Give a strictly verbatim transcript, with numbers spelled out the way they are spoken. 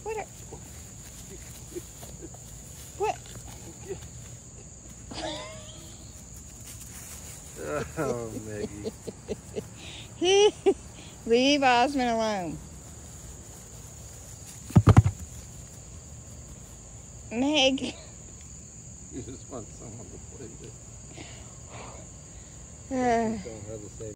What? Are, what? Oh, Maggie. Leave Osmond alone. Meg. You just want someone to play with. Uh. Don't have the same